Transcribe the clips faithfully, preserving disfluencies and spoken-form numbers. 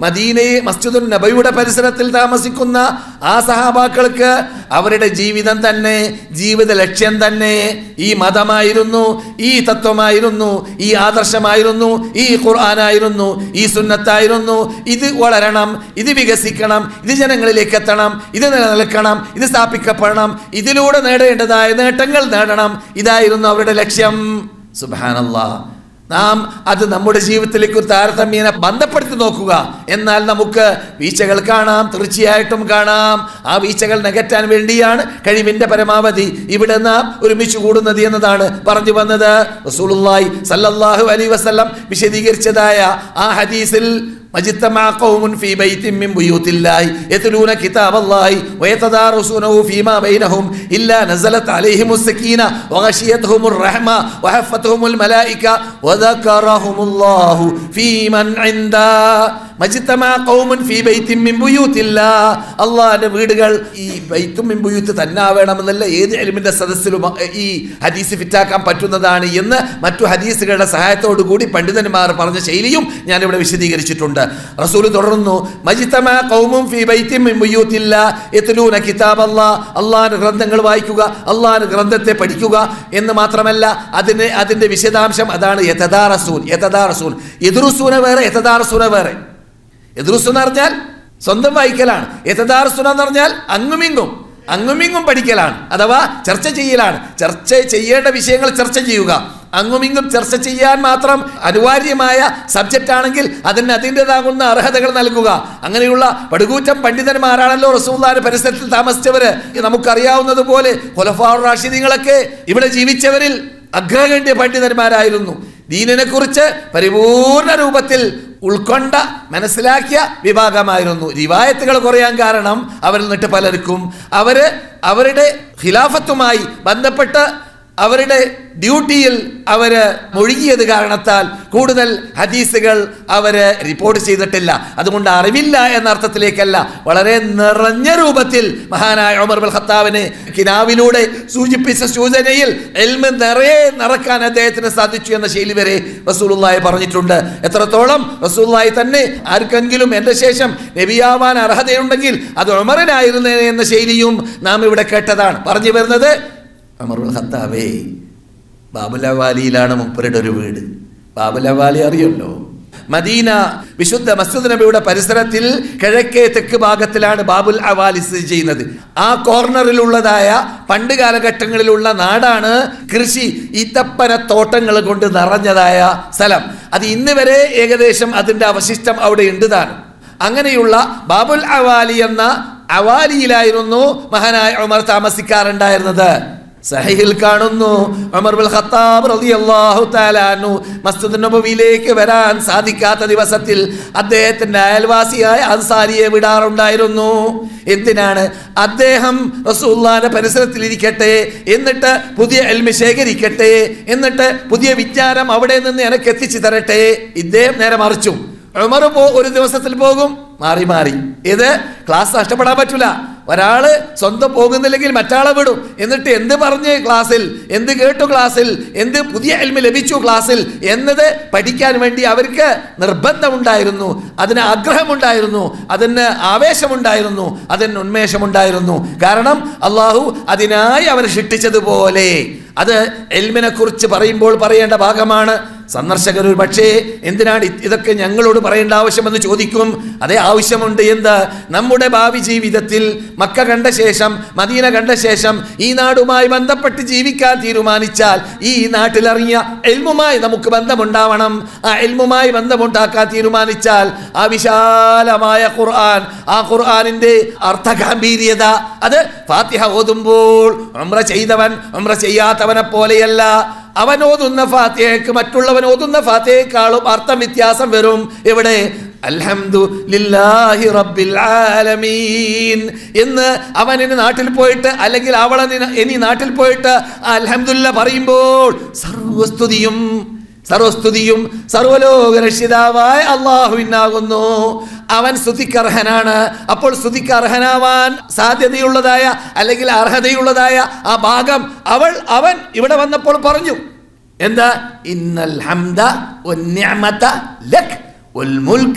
മദീനയെ മസ്ജിദുൻ നബവിയുടെ പരിസരത്തിൽ താമസിക്കുന്ന ആ സഹാബാക്കൾക്ക് അവരുടെ ജീവിതം തന്നെ, ജീവിത ലക്ഷ്യം തന്നെ ഈ മതമായിരുന്നു, ഈ തത്വമായിരുന്നു, ഈ ആദർശമായിരുന്നു, ഈ ഖുർആനായിരുന്നു, ഈ സുന്നത്തായിരുന്നു. ഇത് വളരണം, ഇത് വികസിക്കണം, ഇത് ജനങ്ങളിലേക്ക് എത്തണം, ഇത് നിലനിൽക്കണം, ഇത് സ്ഥാപിക്കപ്പെടണം, ഇതിലൂടെ നേടേണ്ടതായ നേട്ടങ്ങൾ നേടണം. ഇതായിരുന്നു അവരുടെ ലക്ഷ്യം. സുബ്ഹാനല്ലാഹ്. നാം അത് നമ്മുടെ ജീവിതത്തിലേക്ക് താരതമ്യേന ബന്ധപ്പെടുത്തി നോക്കുക. എന്നാൽ നമുക്ക് വീഴ്ചകൾ കാണാം, തീർച്ചയായിട്ടും കാണാം. ആ വീഴ്ചകൾ നികറ്റാൻ വേണ്ടിയാണ് കഴിവിന്റെ പരമാവധി ഇവിടെ നാം ഒരുമിച്ച് കൂടുന്നത് എന്നതാണ് പറഞ്ഞു വന്നത്. റസൂലുള്ളാഹി സല്ലല്ലാഹു അലൈഹി വസല്ലം വിശദീകരിച്ചതായ ആ ഹദീസിൽ مجتمع قوم في بيت من بيوت الله يتلون كتاب الله ويتدارسونه فيما بينهم إلا نزلت عليهم السكينة وغشيتهم الرحمة وحفتهم الملائكة وذكرهم الله في من عنده. مجتمع قوم في بيت من بيوت الله. അള്ളാഹുവിന്റെ വീടുകൾ ഈ ബൈത്തും മിൻ ബുയൂത്ത് തന്നെ വേണമെന്നല്ല, ഏത് ഇൽമിന്റെ സദസ്സിലും ഈ ഹദീസ് ഫിറ്റാക്കാൻ പറ്റുന്നതാണ് എന്ന് മറ്റു ഹദീസുകളുടെ സഹായത്തോടു കൂടി പണ്ഡിതന്മാർ പറഞ്ഞ ശൈലിയും ഞാൻ ഇവിടെ വിശദീകരിച്ചിട്ടുണ്ട്. റസൂൽ തുടർന്നു, മജ്തമഅ ഖൗമുൻ ഫീ ബൈത്തിൻ മിൻ ബുയൂത്തില്ലാഹ് യത്ലൂന കിതാബല്ലാഹ്. അള്ളാഹുവിന്റെ ഗ്രന്ഥങ്ങൾ വായിക്കുക, അള്ളാഹുവിന്റെ ഗ്രന്ഥത്തെ പഠിക്കുക എന്ന് മാത്രമല്ല, അതിന് അതിന്റെ വിശദാംശം അതാണ് യതദാറസൂൻ. യതദാറസൂൻ യദ്റുസൂന വേറെ, യതദാറസൂന വേറെ. യദ്റുസൂന പറഞ്ഞാൽ സ്വന്തം വായിക്കലാണ്. യതദാറസൂന എന്ന് പറഞ്ഞാൽ അങ്ങുമിങ്ങും അങ്ങുമിങ്ങും പഠിക്കലാണ്, അഥവാ ചർച്ച ചെയ്യലാണ്. ചർച്ച ചെയ്യേണ്ട വിഷയങ്ങൾ ചർച്ച ചെയ്യുക. അങ്ങുമിങ്ങും ചർച്ച ചെയ്യാൻ മാത്രം അനിവാര്യമായ സബ്ജക്റ്റ് ആണെങ്കിൽ അതിന് അതിൻ്റെതാകുന്ന അർഹതകൾ നൽകുക. അങ്ങനെയുള്ള പടുകൂറ്റം പണ്ഡിതന്മാരാണല്ലോ റസൂലുള്ളാഹിയുടെ പരിസരത്തിൽ താമസിച്ചവര്. നമുക്കറിയാവുന്നത് പോലെ ഖുലഫാഉർ റാഷിദീങ്ങളൊക്കെ ഇവിടെ ജീവിച്ചവരിൽ അഗ്രഗണ്യ പണ്ഡിതന്മാരായിരുന്നു. ദീനിനെ കുറിച്ച് പരിപൂർണ രൂപത്തിൽ ഉൾക്കൊണ്ട മനസ്സിലാക്കിയ വിഭാഗമായിരുന്നു. റിവായത്തുകൾ കുറയാൻ കാരണം അവരിൽ നിന്നിട്ട് പലർക്കും അവര് അവരുടെ ഖിലാഫത്തുമായി ബന്ധപ്പെട്ട് അവരുടെ ഡ്യൂട്ടിയിൽ അവര് മുഴുകിയത് കാരണത്താൽ കൂടുതൽ ഹദീസുകൾ അവര് റിപ്പോർട്ട് ചെയ്തിട്ടില്ല. അതുകൊണ്ട് അറിവില്ല എന്ന അർത്ഥത്തിലേക്കല്ല, വളരെ നിറഞ്ഞ രൂപത്തിൽ മഹാനായ ഉമർ ഇബ്നുൽ ഖത്താബിനെ കിനാവിലൂടെ സൂചിപ്പിച്ച സൂചനയിൽ ഇൽമ് നിറയെ നിറക്കാൻ അദ്ദേഹത്തിന് സാധിച്ചു എന്ന ശൈലി വരെ റസൂലുള്ളാഹി പറഞ്ഞിട്ടുണ്ട്. എത്രത്തോളം റസൂലുള്ളാഹി തന്നെ ആർക്കെങ്കിലും എൻ്റെ ശേഷം നബിയാവാൻ അർഹതയുണ്ടെങ്കിൽ അത് ഉമറിനായിരുന്നു എന്ന ശൈലിയും നാം ഇവിടെ കേട്ടതാണ്. പറഞ്ഞു വരുന്നത്, ഉമർ ഇബ്നുൽ ഖത്താബേ ബാബുൽ അവാലിയിലാണ് മുപ്പരുടെ ഒരു വീട്. ബാബുൽ അവാലി അറിയല്ലോ, മദീന വിശുദ്ധ മസ്ജിദ് നബിയുടെ പരിസരത്തിൽ കിഴക്കേ തെക്ക് ഭാഗത്തിലാണ് ബാബുൽ അവാലി സ്ഥിതി ചെയ്യുന്നത്. ആ കോർണറിലുള്ളതായ പണ്ട് കാലഘട്ടങ്ങളിലുള്ള നാടാണ് കൃഷി ഈത്തപ്പന തോട്ടങ്ങൾ കൊണ്ട് നിറഞ്ഞതായ സ്ഥലം. അത് ഇന്ന് വരെ ഏകദേശം അതിൻ്റെ അവശിഷ്ടം അവിടെ ഉണ്ട് താനും. അങ്ങനെയുള്ള ബാബുൽ അവാലി എന്ന അവാലിയിലായിരുന്നു മഹാനായ ഉമർ താമസിക്കാറുണ്ടായിരുന്നത്. സഹീഹിൽ കാണുന്നു, ഉമർ ഇബ്നുൽ ഖത്താബ് റളിയല്ലാഹു തആല അൻഹു മസ്ജിദ് നബവിയിലേക്ക് വരാൻ സാധിക്കാത്ത ദിവസത്തിൽ അദ്ദേഹത്തിന്റെ അയൽവാസിയായ അൻസാരിയെ വിടാറുണ്ടായിരുന്നു. എന്തിനാണ്? അദ്ദേഹം റസൂലുള്ളാഹിന്റെ പരിസരത്തിൽ ഇരിക്കട്ടെ, എന്നിട്ട് പുതിയ ഇൽമ് ശേഖരിക്കട്ടെ, എന്നിട്ട് പുതിയ വിജ്ഞാനം അവിടെ നിന്ന് എനിക്ക് എത്തിച്ചു തരട്ടെ. ഇദ്ദേഹം നേരെ മറിച്ചു. ഉമർ പോ ഒരു ദിവസത്തിൽ പോകും, മാറി മാറി. ഇത് ക്ലാസ് നഷ്ടപ്പെടാൻ പറ്റൂല. ഒരാള് സ്വന്തം പോകുന്നില്ലെങ്കിൽ മറ്റാളെ വിടും. എന്നിട്ട് എന്ത് പറഞ്ഞ് ക്ലാസ്സിൽ, എന്ത് കേട്ടു ക്ലാസ്സിൽ, എന്ത് പുതിയ ഇൽമ് ലഭിച്ചു ക്ലാസ്സിൽ എന്നത് പഠിക്കാൻ വേണ്ടി അവർക്ക് നിർബന്ധമുണ്ടായിരുന്നു, അതിന് ആഗ്രഹമുണ്ടായിരുന്നു, അതിന് ആവേശമുണ്ടായിരുന്നു, അതിന് ഉന്മേഷമുണ്ടായിരുന്നു. കാരണം അള്ളാഹു അതിനായി അവരെ സൃഷ്ടിച്ചതുപോലെ. അത് ഇൽമിനെ കുറിച്ച് പറയുമ്പോൾ പറയേണ്ട ഭാഗമാണ്. സന്ദർശകർ ഒരു പക്ഷേ എന്തിനാണ് ഇതൊക്കെ ഞങ്ങളോട് പറയേണ്ട ആവശ്യമെന്ന് ചോദിക്കും. അതേ ആവശ്യമുണ്ട്. എന്ത്? നമ്മുടെ ഭാവി ജീവിതത്തിൽ മക്ക കണ്ട ശേഷം, മദീന കണ്ട ശേഷം ഈ നാടുമായി ബന്ധപ്പെട്ട് ജീവിക്കാൻ തീരുമാനിച്ചാൽ ഈ നാട്ടിലിറങ്ങിയ ഇൽമുമായി നമുക്ക് ബന്ധമുണ്ടാവണം. ആ ഇൽമുമായി ബന്ധമുണ്ടാക്കാൻ തീരുമാനിച്ചാൽ ആ വിശാലമായ ഖുർആൻ, ആ ഖുർആനിന്റെ അർത്ഥഗാംഭീര്യത, അത് ഫാത്തിഹ ഓതുമ്പോൾ ഉംറ ചെയ്തവൻ ഉംറ ചെയ്യാത്തവനെ പോലെയല്ല. അവൻ ഓതുന്ന ഫാത്തിഹയ്ക്ക് മറ്റുള്ളവൻ ഓതുന്ന ഫാത്തിഹയെക്കാളും അർത്ഥം വ്യത്യാസം വരും. എവിടെ? അൽഹംദുലില്ലാഹി റബ്ബിൽ ആലമീൻ എന്ന് അവൻ ഇനി നാട്ടിൽ പോയിട്ട്, അല്ലെങ്കിൽ അവളെ ഇനി നാട്ടിൽ പോയിട്ട് അൽഹംദുലില്ലാ പറയുമ്പോൾ സർവസ്തുതിയും സർവസ്തുതിയും സർവലോക രക്ഷിതാവായ അള്ളാഹുവിനാകുന്നു. അവൻ സ്തുതിക്കർഹനാണ്. അപ്പോൾ സ്തുതിക്കർഹനാവാൻ സാധ്യതയുള്ളതായ അല്ലെങ്കിൽ അർഹതയുള്ളതായ ആ ഭാഗം അവൾ അവൻ ഇവിടെ വന്നപ്പോൾ പറഞ്ഞു. എന്താ? ഇന്നൽ ഹംദ വന്നിഅമത ലക് വൽ മുൽക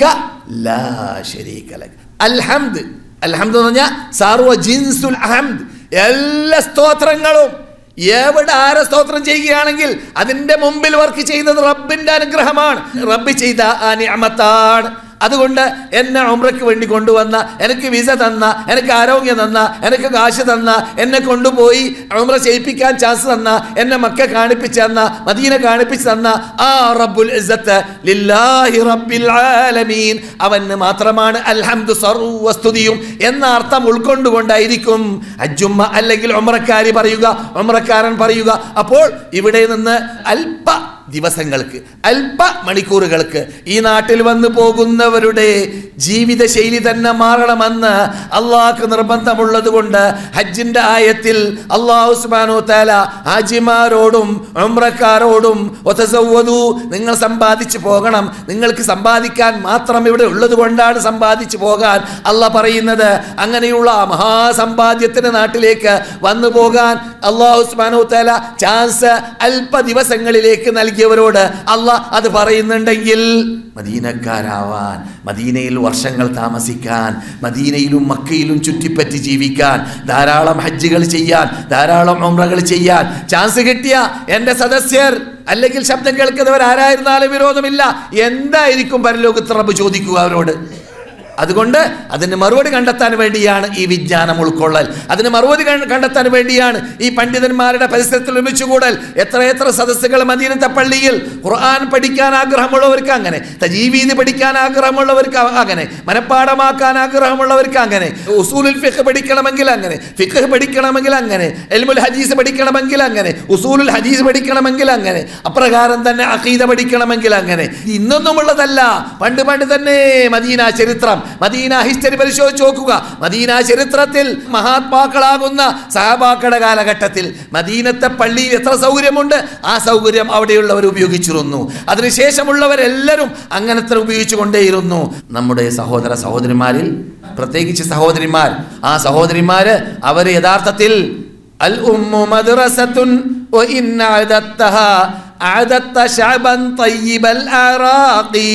ലാ ശരീക ലക്. അൽഹംദ്, അൽഹംദ് എന്ന് പറഞ്ഞാൽ സർവ ജിൻസുൽ ഹംദ്, എല്ലാ സ്തോത്രങ്ങളും എവിടെ ആരെ സ്തോത്രം ചെയ്യുകയാണെങ്കിൽ അതിൻ്റെ മുമ്പിൽ വർക്ക് ചെയ്യുന്നത് റബ്ബിൻ്റെ അനുഗ്രഹമാണ്, റബ്ബ് ചെയ്ത ആ നിഅമത്താണ്. അതുകൊണ്ട് എന്നെ ഉംറയ്ക്ക് വേണ്ടി കൊണ്ടുവന്ന, എനിക്ക് വിസ തന്ന, എനിക്ക് ആരോഗ്യം തന്ന, എനിക്ക് കാശ് തന്ന, എന്നെ കൊണ്ടുപോയി ഉംറ ചെയ്യിപ്പിക്കാൻ ചാൻസ് തന്ന, എന്നെ മക്ക കാണിപ്പിച്ച് തന്ന, മദീന കാണിപ്പിച്ച് തന്ന ആ റബ്ബുൽ ഇസ്സത്ത് ലില്ലാഹി റബ്ബിൽ ആലമീൻ, അവന് മാത്രമാണ് അൽഹംദു സർവസ്തുതിയും എന്ന അർത്ഥം ഉൾക്കൊണ്ടുകൊണ്ടായിരിക്കും ഹജ്ജുമ്മ അല്ലെങ്കിൽ ഉംറക്കാരി പറയുക, ഉംറക്കാരൻ പറയുക. അപ്പോൾ ഇവിടെ നിന്ന് അല്പ ദിവസങ്ങൾക്ക്, അല്പ മണിക്കൂറുകൾക്ക് ഈ നാട്ടിൽ വന്നു പോകുന്നവരുടെ ജീവിതശൈലി തന്നെ മാറണമെന്ന് അള്ളാഹ്ക്ക് നിർബന്ധമുള്ളത് കൊണ്ട് ഹജ്ജിന്റെ ആയത്തിൽ അള്ളാഹു സുബ്ഹാനഹു തആല ഹാജിമാരോടും ഉംറക്കാരോടും വതസവ്വദു, നിങ്ങൾ സമ്പാദിച്ചു പോകണം, നിങ്ങൾക്ക് സമ്പാദിക്കാൻ മാത്രം ഇവിടെ ഉള്ളത് കൊണ്ടാണ് സമ്പാദിച്ചു പോകാൻ അള്ളാഹ് പറയുന്നത്. അങ്ങനെയുള്ള മഹാസമ്പാദ്യത്തിന് നാട്ടിലേക്ക് വന്നു പോകാൻ അള്ളാഹു സുബ്ഹാനഹു തആല ചാൻസ് അല്പ ദിവസങ്ങളിലേക്ക് നൽകിയവരോട് അള്ളാഹ് അത് പറയുന്നുണ്ടെങ്കിൽ മദീനക്കാരാവാൻ, മദീനയിൽ വർഷങ്ങൾ താമസിക്കാൻ, മദീനയിലും മക്കയിലും ചുറ്റിപ്പറ്റി ജീവിക്കാൻ, ധാരാളം ഹജ്ജുകൾ ചെയ്യാൻ, ധാരാളം ഉംറകൾ ചെയ്യാൻ ചാൻസ് കിട്ടിയ എൻ്റെ സദസ്യർ അല്ലെങ്കിൽ ശബ്ദം കേൾക്കുന്നവർ ആരായിരുന്നാലും വിരോധമില്ല, എന്തായിരിക്കും പരലോകത്ത് റബ്ബ് ചോദിക്കുക അവരോട്? അതുകൊണ്ട് അതിന് മറുപടി കണ്ടെത്താൻ വേണ്ടിയാണ് ഈ വിജ്ഞാനം ഉൾക്കൊള്ളൽ, അതിന് മറുപടി കണ്ടെത്താൻ വേണ്ടിയാണ് ഈ പണ്ഡിതന്മാരുടെ പരിസരത്തിൽ ഒരുമിച്ചുകൂടൽ. എത്ര എത്ര സദസ്സുകൾ മദീനത്തെ പള്ളിയിൽ ഖുർആൻ പഠിക്കാൻ ആഗ്രഹമുള്ളവർക്ക് അങ്ങനെ, തജീവീദ് പഠിക്കാൻ ആഗ്രഹമുള്ളവർക്ക് അങ്ങനെ, മനപ്പാഠമാക്കാൻ ആഗ്രഹമുള്ളവർക്ക് അങ്ങനെ, ഉസൂലുൽ ഫിഖ് പഠിക്കണമെങ്കിൽ അങ്ങനെ, ഫിഖ് പഠിക്കണമെങ്കിൽ അങ്ങനെ, ഇൽമുൽ ഹദീസ് പഠിക്കണമെങ്കിൽ അങ്ങനെ, ഉസൂലുൽ ഹദീസ് പഠിക്കണമെങ്കിൽ അങ്ങനെ, അപ്രകാരം തന്നെ അഖീദ പഠിക്കണമെങ്കിൽ അങ്ങനെ. ഇന്നൊന്നുമുള്ളതല്ല, പണ്ട് പണ്ട് തന്നെ മദീന ചരിത്രം, മദീന ഹിസ്റ്ററി പരിശോധിച്ച് നോക്കുക. മദീന ചരിത്രത്തിൽ മഹാത്മാക്കളാകുന്ന സഹാബാക്കളുടെ കാലഘട്ടത്തിൽ മദീനത്തെ പള്ളിയിൽ എത്ര സൗകര്യമുണ്ട്, ആ സൗകര്യം അവിടെയുള്ളവർ ഉപയോഗിച്ചിരുന്നു. അതിനുശേഷമുള്ളവരെല്ലാവരും അങ്ങനത്തെ ഉപയോഗിച്ചു കൊണ്ടേയിരുന്നു. നമ്മുടെ സഹോദര സഹോദരിമാരിൽ പ്രത്യേകിച്ച് സഹോദരിമാർ, ആ സഹോദരിമാര് അവർ യഥാർത്ഥത്തിൽ അൽ ഉമ്മു മദ്റസത്തുൻ വ ഇൻ അദത്തഹാ അദത്ത ശഅബൻ തയ്യിബൽ അറാഖി.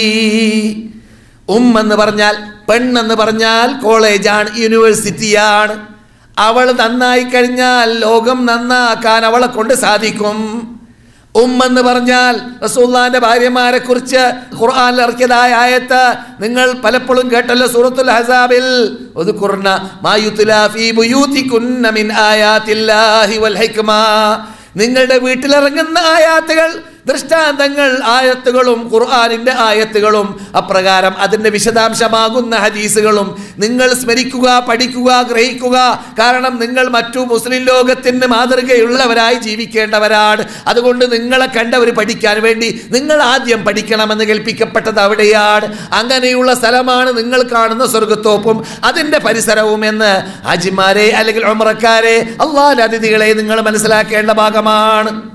ഉം എന്ന് പറഞ്ഞാൽ, പെണ്ണെന്ന് പറഞ്ഞാൽ കോളേജാണ്, യൂണിവേഴ്സിറ്റിയാണ്. അവൾ നന്നായി കഴിഞ്ഞാൽ ലോകം നന്നാക്കാൻ അവളെ കൊണ്ട് സാധിക്കും. ഉമ്മെന്ന് പറഞ്ഞാൽ റസൂലുള്ളാഹിന്റെ ഭാര്യമാരെ കുറിച്ച് ഖുർആനിൽ ഇറക്കിയതായ ആയത്ത് നിങ്ങൾ പലപ്പോഴും കേട്ടല്ലോ, സൂറത്തുൽ അഹ്സാബിൽ ഉദ്കുർന മാ യുത്ലാ ഫീ ബുയൂതികുന്ന മിൻ ആയാതില്ലാഹി വൽ ഹിക്മ, നിങ്ങളുടെ വീട്ടിലിറങ്ങുന്ന ആയാത്തുകൾ, ദൃഷ്ടാന്തങ്ങൾ, ആയത്തുകളും ഖുർആനിന്റെ ആയത്തുകളും അപ്രകാരം അതിൻ്റെ വിശദാംശമാകുന്ന ഹദീസുകളും നിങ്ങൾ സ്മരിക്കുക, പഠിക്കുക, ഗ്രഹിക്കുക. കാരണം നിങ്ങൾ മറ്റു മുസ്ലിം ലോകത്തിന് മാതൃകയുള്ളവരായി ജീവിക്കേണ്ടവരാണ്. അതുകൊണ്ട് നിങ്ങളെ കണ്ടവർ പഠിക്കാൻ വേണ്ടി നിങ്ങൾ ആദ്യം പഠിക്കണമെന്ന് കൽപ്പിക്കപ്പെട്ടത് അവിടെയാണ്. അങ്ങനെയുള്ള സ്ഥലമാണ് നിങ്ങൾ കാണുന്ന സ്വർഗത്തോപ്പും അതിൻ്റെ പരിസരവും എന്ന് ഹാജിമാരെ അല്ലെങ്കിൽ ഉംറക്കാരെ, അല്ലാഹുവിന്റെ അതിഥികളെ നിങ്ങൾ മനസ്സിലാക്കേണ്ട ഭാഗമാണ്.